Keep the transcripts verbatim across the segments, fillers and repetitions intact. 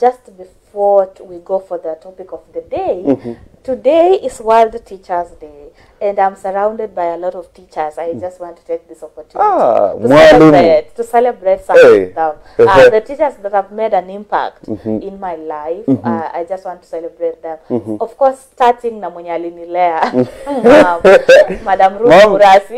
just before we go for the topic of the day, mm-hmm. today is World Teachers Day, and I'm surrounded by a lot of teachers. I just want to take this opportunity ah, to, celebrate, to celebrate some hey. of them. Uh, the teachers that have made an impact mm-hmm. in my life, mm-hmm. uh, I just want to celebrate them. Mm-hmm. Of course, starting na mwenye alinilea, um, Madam Ruth Murasi.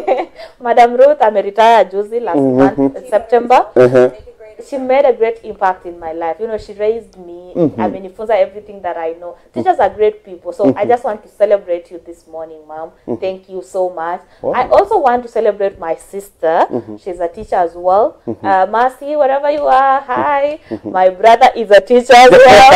Madam Ruth ameretire juzi last mm-hmm. month, in September. Uh-huh. She made a great impact in my life. You know, she raised me. Mm-hmm. I mean, Nifunza everything that I know. Teachers are great people. So mm-hmm. I just want to celebrate you this morning, ma'am. Mm-hmm. Thank you so much. Wow. I also want to celebrate my sister. Mm-hmm. She's a teacher as well. Mm-hmm. uh, Mercy, wherever you are, hi. Mm-hmm. My brother is a teacher as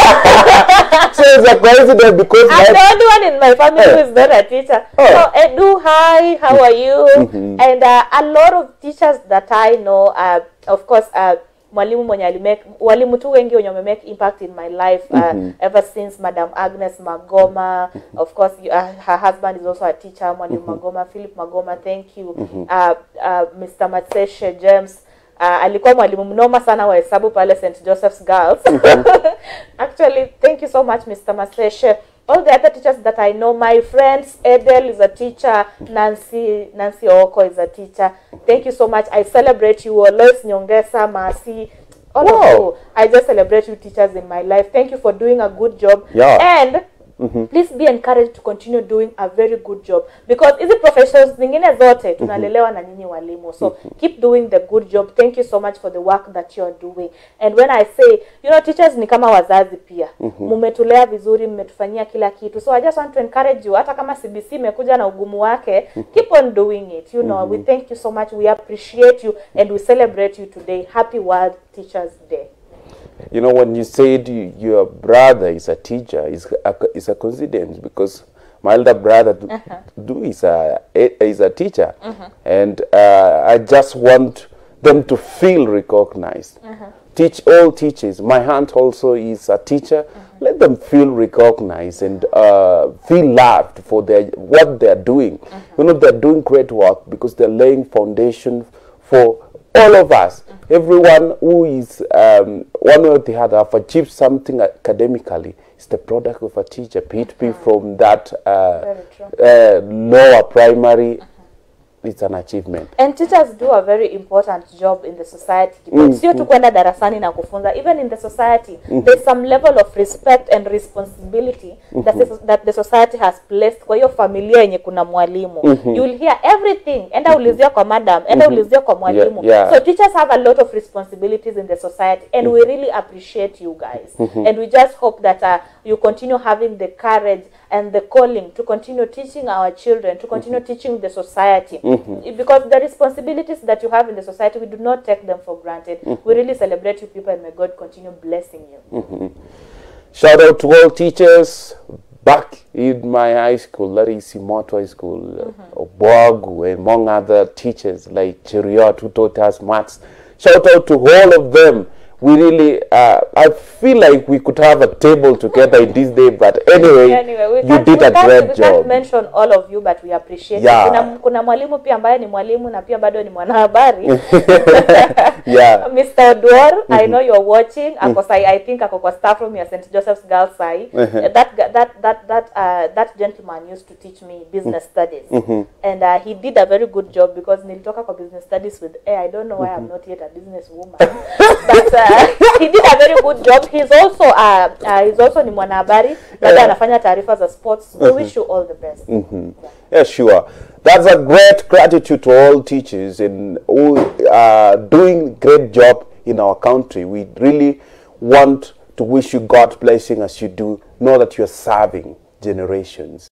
well. So it's a coincidence because I'm the only one in my family who is not a teacher. Oh. So, Edu, hi, how are you? Mm-hmm. And uh, a lot of teachers that I know, uh, of course, uh, mwalimu mwenye alimake walimu tu wengi wenye wamemake impact in my life uh, mm-hmm. ever since Madam Agnes Magoma. Mm-hmm. Of course, you, uh, her husband is also a teacher, mwalimu mm-hmm. Magoma, Philip Magoma, thank you. Mm-hmm. uh, uh, Mister Matseshe James, uh, alikuwa mwalimu mnoma sana wa hesabu pale Saint Joseph's Girls. Mm-hmm. Actually, thank you so much, Mister Matseshe. All the other teachers that I know, my friends, Edel is a teacher, Nancy Nancy Oko is a teacher. Thank you so much. I celebrate you, Lois Nyongesa, Mercy, all wow. of you. I just celebrate you teachers in my life. Thank you for doing a good job. Yeah. And mm-hmm. please be encouraged to continue doing a very good job, because hizi professionals zingine zote tunalelewa na nyinyi walimu. So mm-hmm. keep doing the good job. Thank you so much for the work that you're doing. And when I say, you know, teachers ni kama wazazi pia. Mmetulea mm-hmm. vizuri, mmetufanyia kila kitu. So I just want to encourage you, hata kama C B C imekuja na ugumu wake, keep on doing it. You know, mm-hmm. we thank you so much. We appreciate you and we celebrate you today. Happy World Teachers Day. You know, when you said you, your brother is a teacher, it's a, it's a coincidence because my elder brother do, uh-huh. do is a is a teacher, uh-huh. and uh, I just want them to feel recognized. Uh-huh. Teach all teachers. My aunt also is a teacher. Uh-huh. Let them feel recognized and uh, feel loved for their what they're doing. Uh-huh. You know, they're doing great work because they're laying foundation for all of us. Mm-hmm. Everyone who is um, one or the other have achieved something academically is the product of a teacher, be it be from that uh, uh, lower primary. Mm-hmm. It's an achievement. And teachers do a very important job in the society. Mm-hmm. Sio tu kwenda darasani na kufunza. Even in the society, mm-hmm. there's some level of respect and responsibility mm-hmm. that, is, that the society has placed kwa hiyo familia yenye kuna mwalimu. Mm-hmm. You'll hear everything. Enda ulizia kwa madam, enda mm-hmm. ulizia kwa mwalimu. Yeah, yeah. So teachers have a lot of responsibilities in the society, and mm-hmm. we really appreciate you guys. Mm-hmm. And we just hope that uh, you continue having the courage and the calling to continue teaching our children, to continue mm-hmm. teaching the society. Mm-hmm. Because the responsibilities that you have in the society, we do not take them for granted. Mm-hmm. We really celebrate you people, and may God continue blessing you. Mm-hmm. Shout out to all teachers back in my high school, that is Simoto High School, mm-hmm. Obuagu, and among other teachers like Cheriot who taught us maths. Shout out to all of them. We really, uh, I feel like we could have a table together in this day, but anyway, anyway you did a great we job. We can't mention all of you, but we appreciate yeah. it. Kuna, kuna mwalimu pia ambaye ni mwalimu na pia bado ni mwanahabari. Yeah. Mister Odwar, mm-hmm. I know you're watching. Mm-hmm. Akos, I, I think ako kwa staff room ya Saint Joseph's Girls High. Mm-hmm. That that that that uh, that gentleman used to teach me business mm-hmm. studies, mm-hmm. and uh, he did a very good job because nilitoka kwa business studies with A. I don't know why mm-hmm. I'm not yet a business woman, but. Uh, he did a very good job. He's also uh, uh he's also ni mwanahabari, bado anafanya taarifa za sports. We wish you all the best. Mm-hmm. Yeah. Yeah, sure. That's a great gratitude to all teachers and who are doing great job in our country. We really want to wish you God blessing as you do. Know that you're serving generations.